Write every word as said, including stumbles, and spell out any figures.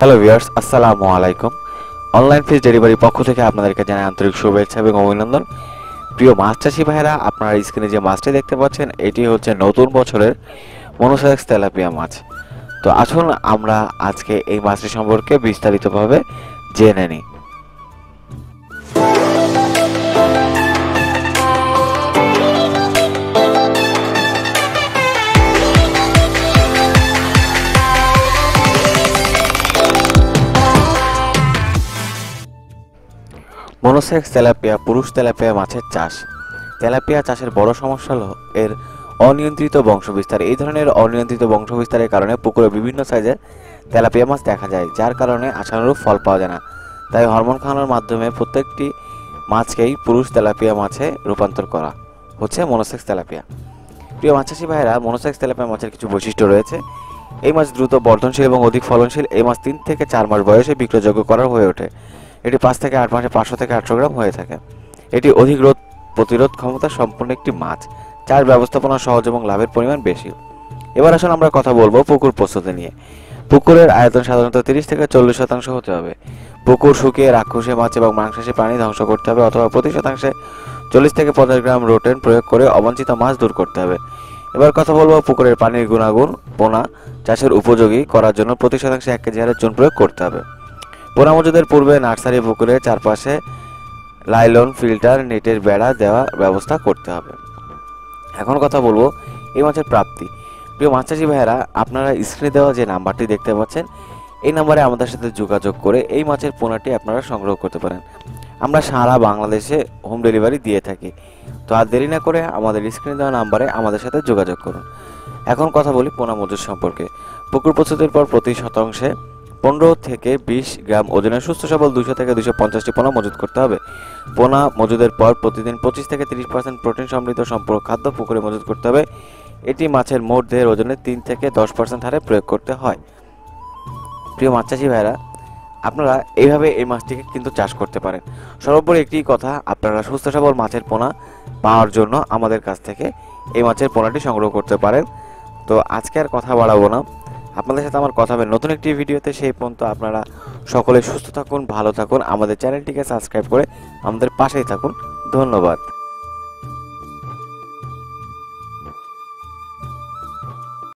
Hello viewers, আসসালামু আলাইকুম। Online fish delivery পক্ষ থেকে আপনাদেরকে জানাই আন্তরিক শুভেচ্ছা এবং অভিনন্দন। প্রিয় মাছ চাষি ভাইরা, আপনারা স্ক্রিনে যে মাছটি দেখতে পাচ্ছেন এটি হচ্ছে নতুন বছরের মনোসেক্স তেলাপিয়া মাছ। তো আসুন আমরা আজকে এই মাছটি সম্পর্কে বিস্তারিতভাবে জেনে নিই। মনোসেক্স তেলাপিয়া পুরুষ তেলাপিয়া মাছের চাষ। তেলাপিয়া চাষের বড় সমস্যা হল এর অনিয়ন্ত্রিত বংশবিস্তার। এই ধরনের অনিয়ন্ত্রিত বংশবিস্তারের কারণে পুকুরে বিভিন্ন সাইজের তেলাপিয়া মাছ দেখা যায়, যার কারণে আশানুরূপ ফল পাওয়া যায় না। তাই হরমোন খাওয়ানোর মাধ্যমে প্রত্যেকটি মাছকেই পুরুষ তেলাপিয়া মাছে রূপান্তর করা হচ্ছে মনোসেক্স তেলাপিয়া। প্রিয় মাছ চাষি ভাইরা, মনোসেক্স তেলাপিয়া মাছের কিছু বৈশিষ্ট্য রয়েছে। এই মাছ দ্রুত বর্ধনশীল এবং অধিক ফলনশীল। এই মাছ তিন থেকে চার মাস বয়সে বিক্রয়যোগ্য করার হয়ে ওঠে। এটি পাঁচ থেকে আট মাসে পাঁচশো থেকে আটশো গ্রাম হয়ে থাকে। এটি অধিক রোগ প্রতিরোধ ক্ষমতা সম্পন্ন একটি মাছ। চাষ ব্যবস্থাপনা সহজ এবং লাভের পরিমাণ বেশি। এবার আসলে আমরা কথা বলবো পুকুর প্রস্তুতি নিয়ে। পুকুরের আয়তন সাধারণত তিরিশ থেকে চল্লিশ শতাংশ হতে হবে। পুকুর শুকিয়ে রাক্ষসী মাছ এবং মাংসাশী প্রাণী ধ্বংস করতে হবে, অথবা প্রতি শতাংশে চল্লিশ থেকে পঞ্চাশ গ্রাম রোটেন প্রয়োগ করে অবাঞ্ছিত মাছ দূর করতে হবে। এবার কথা বলবো পুকুরের পানির গুণাগুণ। পোনা চাষের উপযোগী করার জন্য প্রতি শতাংশে এক কেজি হারে চুন প্রয়োগ করতে হবে। পোনা মজুদের পূর্বে নার্সারি পুকুরের চারপাশে লাইলন ফিল্টার নেটের বেড়া দেওয়ার ব্যবস্থা করতে হবে। এখন কথা বলবো এই মাছের প্রাপ্তি। প্রিয় মাছ চাষি ভাইয়েরা, আপনারা স্ক্রিনে দেওয়া যে নাম্বারটি দেখতে পাচ্ছেন এই নাম্বারে আমাদের সাথে যোগাযোগ করে এই মাছের পোনাটি আপনারা সংগ্রহ করতে পারেন। আমরা সারা বাংলাদেশে হোম ডেলিভারি দিয়ে থাকি। তো আর দেরি না করে আমাদের স্ক্রিনে দেওয়া নাম্বারে আমাদের সাথে যোগাযোগ করুন। এখন কথা বলি পোনা মজুদ সম্পর্কে। পুকুর প্রস্তুতির পর প্রতি শতাংশে পনেরো থেকে বিশ গ্রাম ওজনের সুস্থ সবল দুইশো থেকে দুইশো পঞ্চাশটি পোনা মজুদ করতে হবে। পোনা মজুদের পর প্রতিদিন পঁচিশ থেকে তিরিশ পার্সেন্ট প্রোটিন সমৃদ্ধ সম্পূরক খাদ্য পুকুরে মজুদ করতে হবে। এটি মাছের মোট দেহের ওজনের তিন থেকে দশ পার্সেন্ট হারে প্রয়োগ করতে হয়। প্রিয় মাছ চাষি ভাইরা, আপনারা এইভাবে এই মাছটিকে কিন্তু চাষ করতে পারেন। সর্বোপরি একটি কথা, আপনারা সুস্থ সবল মাছের পোনা পাওয়ার জন্য আমাদের কাছ থেকে এই মাছের পোনাটি সংগ্রহ করতে পারেন। তো আজকে আর কথা বাড়াবো না, আপনাদের সাথে আমার কথা হবে নতুন একটি ভিডিওতে। সেই পর্যন্ত আপনারা সকলে সুস্থ থাকুন, ভালো থাকুন, আমাদের চ্যানেলটিকে সাবস্ক্রাইব করে আমাদের পাশেই থাকুন। ধন্যবাদ।